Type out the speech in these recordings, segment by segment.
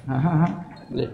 Ha. Boleh.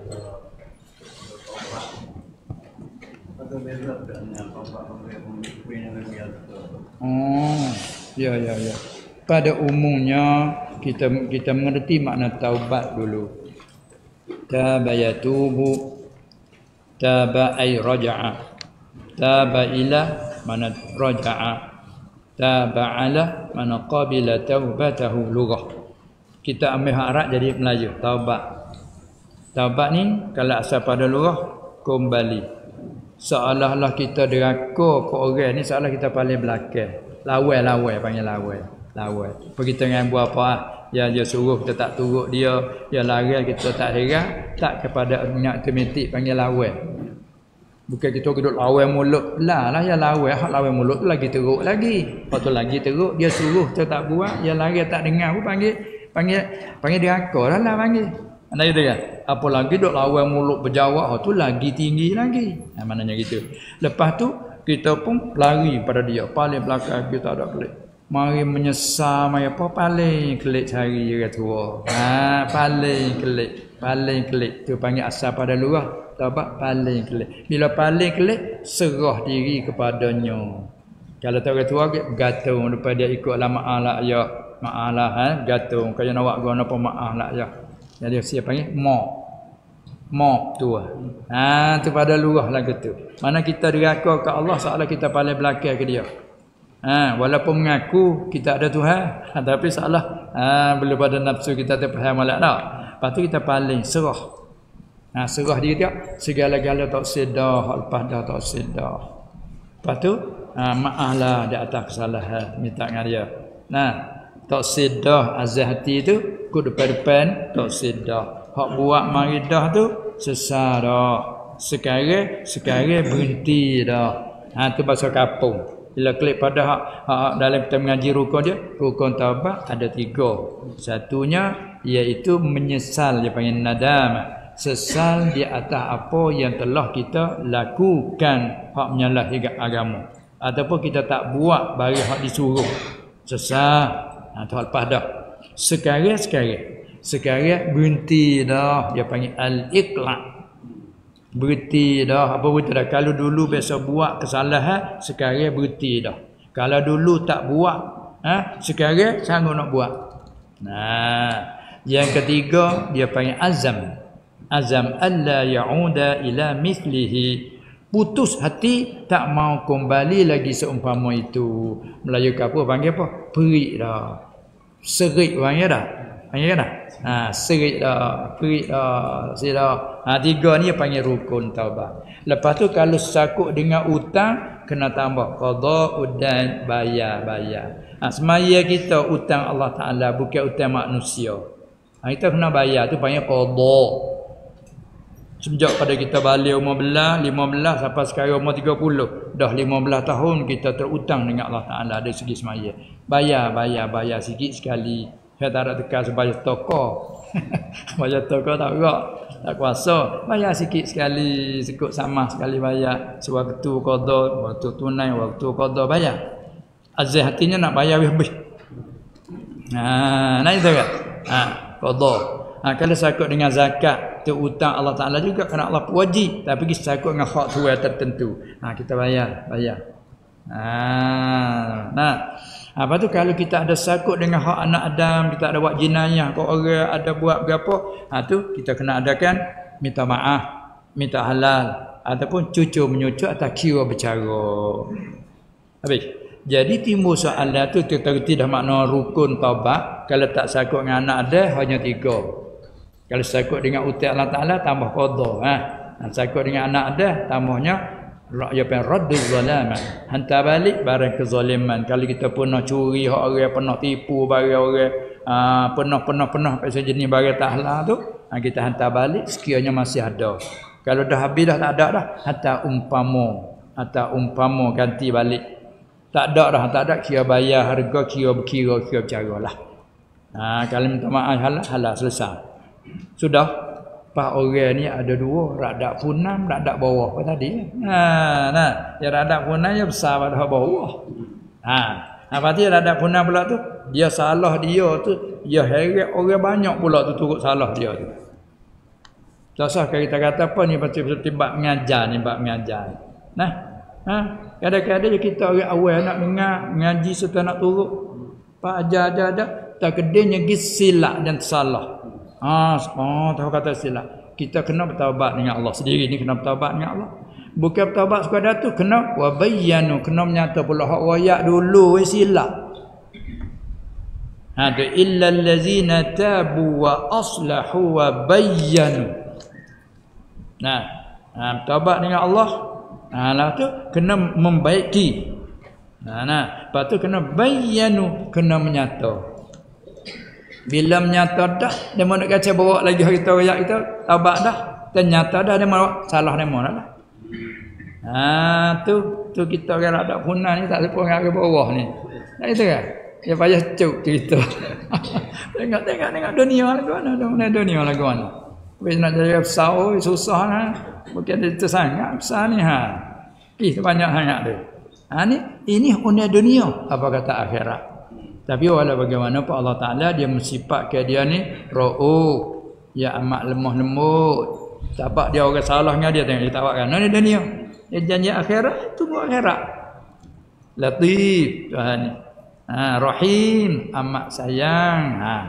Oh, ya. Pada umumnya kita mengerti makna taubat dulu. Taba yatubu, taba ay raja'a, taba ila mana raja'a, taba ala mana qabila taubatahu lughah. Kita ambil hak Arab jadi Melayu, taubat. Taubat ni kalau asal pada lughah kembali. Seolah-olah kita deraka ke orang ni, seolah kita paling belakang. Lawai panggil lawai. Pergi dengan buat apa? Ya dia suruh kita tak turut dia, dia lari kita tak heran, tak kepada minyak otomatik panggil lawai. Bukan kita duduk lawai mulut lah ya lawai, hak lawai mulut tu lagi teruk lagi. Lepas tu lagi teruk dia suruh kita tak buat, dia lari tak dengar pun panggil deraka lah panggil. Anda itu kan? Apa lagi duk lawai mulut berjawab tu lagi tinggi lagi. Maknanya gitu. Lepas tu kita pun lari pada dia, paling belakang kita ada kelik. Mari menyesal mai apa paling kelik cari orang tua. Paling kelik tu panggil asal pada lurah. Taubat paling kelik. Bila paling kelik serah diri kepadanya. Kalau tak orang tua gatung depan dia ikut lama lah ya. Maalah gatung kaya nak buat guna apa maaf lah ya. Jadi siapa panggil mok tu. Tu pada lurah lagu tu. Mana kita deraka ke Allah seolah kita paling belakang ke dia. Walaupun mengaku kita ada Tuhan, tapi seolah belum pada nafsu kita terfaham malak tak. Lepas tu kita paling serah. Serah diri dia segala-gala tak sedar, hak lepas dah tak sedar. Lepas tu maaflah di atas kesalahan, minta dengan dia. Tak sedar azah hati tu ku depan tak sedar. Hak buat mari dah tu sesat dah. Sekarang berhenti dah. Tu bahasa kampung. Bila klik pada hak dalam kita mengaji rukun dia, rukun taubat ada 3. Satunya iaitu menyesal, dia panggil nadam. Sesal di atas apa yang telah kita lakukan hak menyalahi agama. Ataupun kita tak buat bagi hak disuruh. Sesal. Tu lepas dah. Sekarang berhenti dah, dia panggil al-iqla'. Berhenti dah. Apa berhenti dah? Kalau dulu biasa buat kesalahan, sekarang berhenti dah. Kalau dulu tak buat, sekarang sanggup nak buat. Yang ketiga dia panggil azam. Azam alla ya'uda ila mithlihi. Putus hati tak mau kembali lagi seumpama itu. Melayu ke apa panggil apa? Perik dah. Serik panggil dah. Panggil dah. Serik dah, perik dah, dah. 3 ni panggil rukun taubat. Lepas tu kalau sakut dengan utang kena tambah qada udan bayar. Semaya kita utang Allah Taala bukan utang manusia. Kita kena bayar tu panggil qada. Sejak pada kita balik umur 15 sampai sekarang umur 30, dah 15 tahun kita terutang dengan Allah Taala dari segi semaya. Bayar sikit sekali. Saya tak ada tekan sebayar toko. Bayar toko tak berat. Tak kuasa. Bayar sikit sekali. Sekut sama sekali bayar. Sewaktu qada, waktu tunai, waktu qada bayar. Azah hatinya nak bayar lebih. Nak itu kan? Qada. Kalau sakut dengan zakat, tu utang Allah Ta'ala juga kerana Allah wajib. Tapi kita sakut dengan hak tuan tertentu. Kita bayar. Apa tu kalau kita ada sakut dengan hak anak Adam, kita ada buat jenayah ke orang, ada buat berapa, tu kita kena adakan minta maaf, minta halal ataupun cucu menyucu atau kira bercara. Habis. Jadi timbul soalan tu kita reti dah makna rukun taubat. Kalau tak sakut dengan anak Adam hanya 3. Kalau sakut dengan utang Allah Ta'ala tambah qada. Sakut dengan anak Adam tambahnya radduz zalaman, hantar balik barang kezaliman. Kalau kita pernah curi hak orang, pernah tipu barang orang, pernah pasal jenis barang tak halal tu, kita hantar balik sekiranya masih ada. Kalau dah habis dah tak ada dah, hatta umpama ganti balik. Tak ada kira bayar harga, kira bercaralah. Kalau minta maaf halal selesai. Sudah. Pak orang ni ada 2, radak punam, radak bawah apa tadi. Ya radak punam dia besar pada bawah. Apa dia radak punam pula tu? Dia salah dia tu, dia heret orang banyak pula tu turut salah dia tu. Tak usah kita kata apa ni betul-betul bab mengajar ni, bab mengajar. Nah, kadang-kadang kita orang awal nak dengar ngaji serta nak turut. Pak ajar dah tak kedenya silap dan salah. Tahu kata silap. Kita kena bertaubat dengan Allah sendiri ni, kena bertaubat dengan Allah. Bukan bertaubat sekadar tu, kena wa bayyanu, kena menyata pula hak wayak dulu silap. Tu illa allazina tabu wa aslahu wa bayyanu. Taubat dengan Allah. Lah tu kena membaiki. Lepas tu kena bayyanu, kena menyata. Bila menyata dah, dia mau nak kacau bawa lagi kita royak kita taubat dah. Ternyata dah dia mau salah dia mau dah. Tu kita orang ada punah ni tak sepo dengan ke bawah ni. Tak itu kan? Dia payah cuk cerita. Tengok dunia lagu mana, dunia lagu mana. Wis nak jadi besar susah nah. Bukan itu sangat besar ni banyak sangat tu. Ini dunia, apa kata akhirat. Tapi walau bagaimanapun Allah Taala dia mensifatkan dia ni ra'uf, ya amat lemah lembut. Sebab dia orang salah dengan dia tengok dia tawakkan. Ni dunia. Dia janji akhirat, tunggu akhirat. Latif Tuhan ni. Rahim, amat sayang.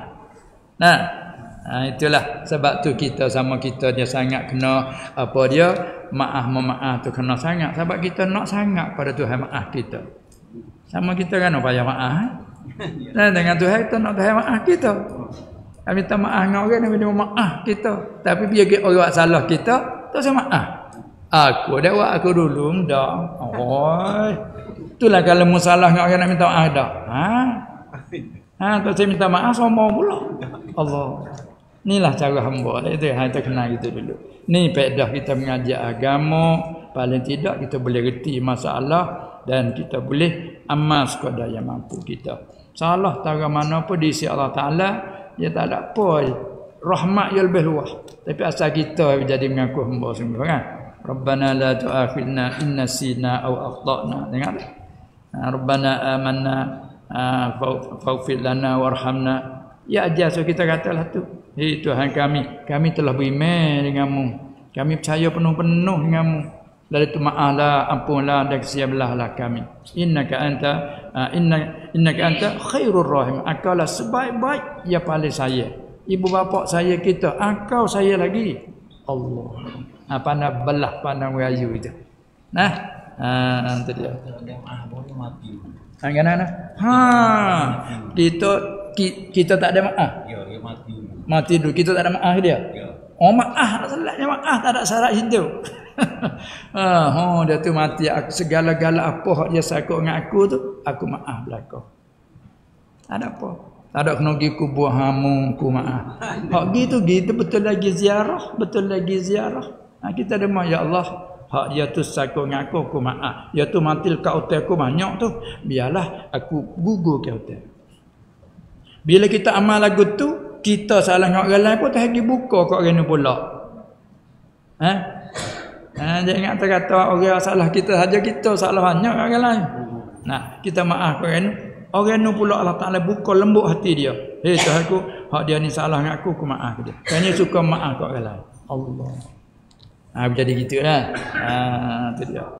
Itulah sebab tu kita sama kita dia sangat kena apa dia maaf tu kena sangat sebab kita nak sangat pada Tuhan maaf kita. Sama kita kan payah maaf. Dengan Tuhan kita nak Tuhan maaf kita. Kami minta maaf dengan orang dia minta maaf kita. Tapi biar orang buat salah kita, tak usah maaf. Aku dah buat aku dulu dah. Itulah kalau masalah dengan orang nak minta maaf dah. Tak saya minta maaf sombong pula. Allah. Inilah cara hamba. Kita kenal gitu dulu. Ni faedah kita mengajar agama. Paling tidak kita boleh reti masalah dan kita boleh amal sekadar yang mampu kita. Salah tara mana pun di sisi Allah Taala, dia tak ada apa. Rahmat yang lebih luas. Tapi asal kita jadi mengaku hamba sungguh kan. Rabbana la tu'akhidna in nasina aw akhtana. Dengar tak? Rabbana amanna faghfir lana warhamna. Ya aja so kita katalah tu. Hei Tuhan kami telah beriman denganmu. Kami percaya penuh-penuh denganmu. Lalu itu maaflah, ampunlah dan kesiaplah kami. Innaka anta khairur rahim. Engkaulah sebaik-baik yang paling saya. Ibu bapa saya kita, engkau saya lagi. Allah. Pandang belah pandang wayu itu. Itu dia. Kita tak ada maaf. Mati dulu kita tak ada maaf dia. Maaf salahnya maaf tak ada syarat hidup. Dia tu mati segala-gala apa hak dia sakut dengan aku tu, aku maaf belaka. Tak ada apa. Tak ada kena pergi kubur hamu ku maaf. Hak gitu betul lagi ziarah. Kita demam ya Allah, hak dia tu sakut dengan aku maaf. Dia tu mati kat hotel aku banyak tu, biarlah aku gugur ke hotel. Bila kita amal lagu tu, kita salah dengan orang lain pun tak lagi buka kat orang ni pula. Jangan kata orang salah kita saja, kita salah banyak orang lain. Kita maaf kat orang ni pula Allah Taala buka lembut hati dia. Hei Tuhan aku, hak dia ni salah dengan aku maaf dia. Kayaknya suka maaf kat orang lain. Allah. Jadi gitulah. Itu dia.